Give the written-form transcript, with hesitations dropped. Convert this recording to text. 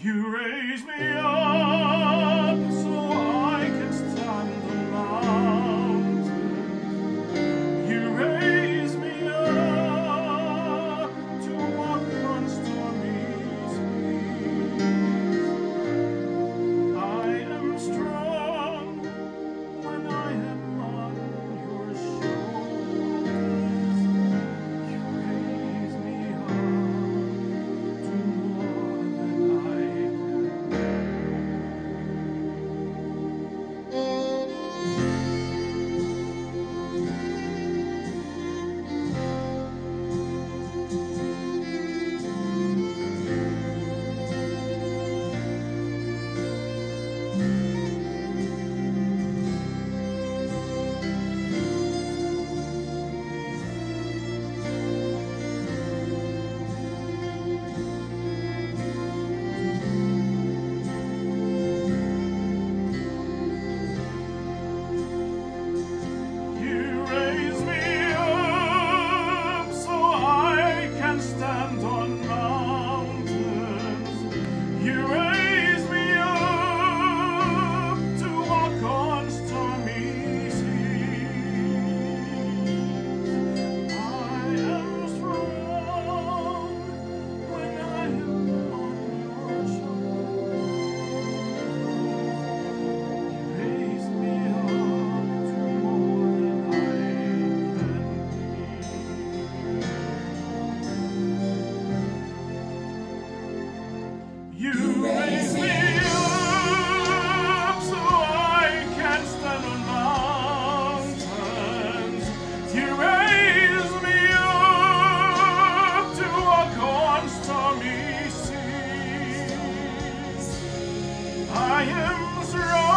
You raise me up so I can stand on mountains. You raise me up to walk on stormy seas. I am strong when I am on your shoulders. You raise me up to more than I can. You raise me up so I can stand on mountains. You raise me up to walk on stormy seas. I am strong when I am on your shoulders. You raise me up to more than I can be. You raise me up so I can stand on mountains. You raise me up to walk on stormy seas. I am strong